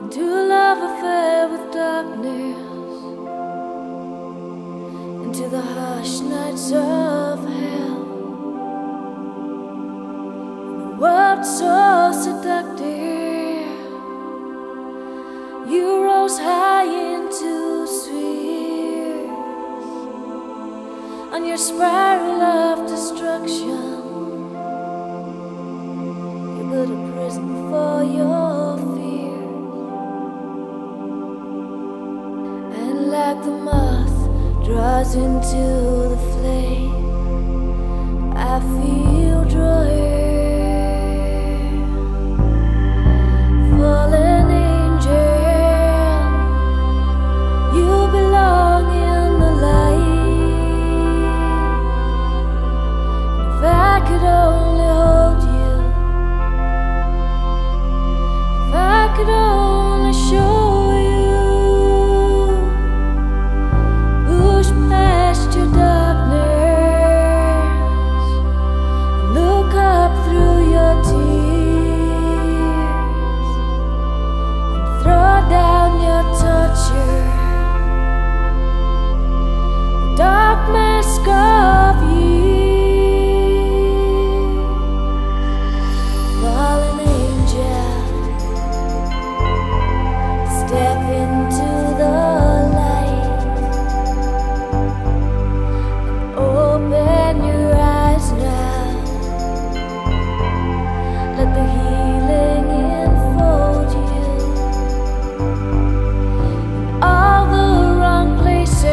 into a love affair with darkness, into the harsh nights of hell. In a world so seductive, you rose high into spheres on your spiral of destruction. You built a prison for your fears, and like the moth draws into the flame, I feel drawing. Fallen angel, you belong in the light. If I could only hold you, if I could only show you, push past your darkness and look up through your tears, throw down your torture, the dark mask of you. Fallen angel, step into the light and open your eyes now. Let the healing enfold you. All the wrong places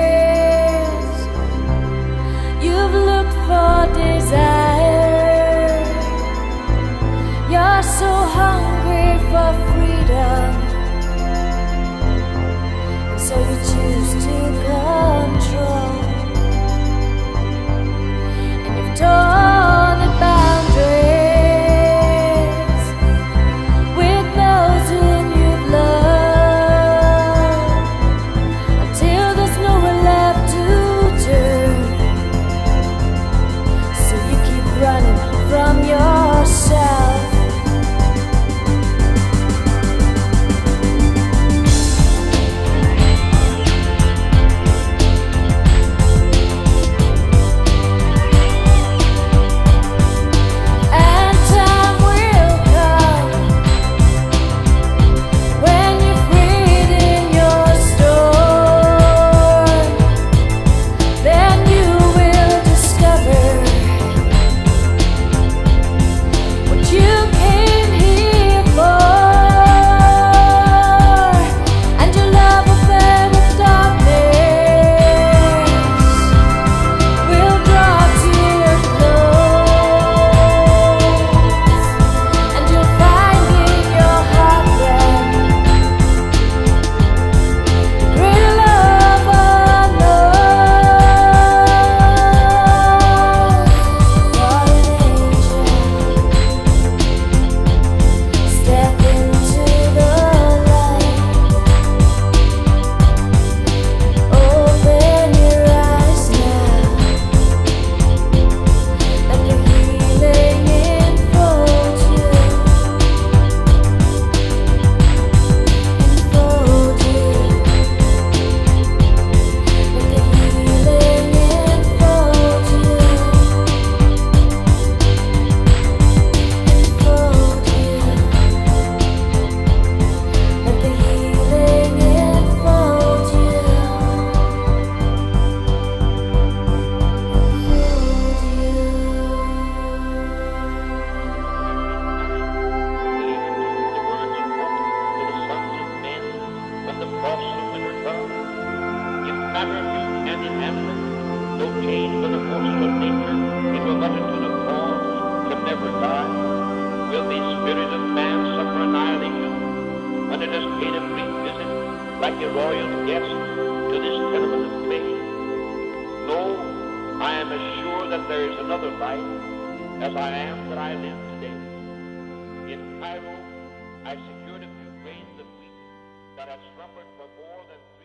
you've looked for desire. You're so hungry for freedom, and so you choose to control. And you've torn at boundaries with those whom you've loved, until there's nowhere left to turn. So you keep running from yourself. And time will come when you're freed in your storm. Then you will discover what you came here for, and your love affair with darkness will draw to a close, and you'll find in your heartland greater love unknown. Fallen angel, step into the light, open your eyes now. Let the healing enfold you, enfold you. Let the healing enfold you, enfold you. Let the healing enfold you, When the frost of winter comes, if matter you can enhance it, though changed by the forces of nature into a multitude of forms, can never die, will the spirit of man suffer annihilation when it has paid a brief visit, like a royal guest, to this tenement of fame? No, I am assured that there is another life, as I am that I live today. In Cairo, I secured a few grains of wheat that had slumbered for more than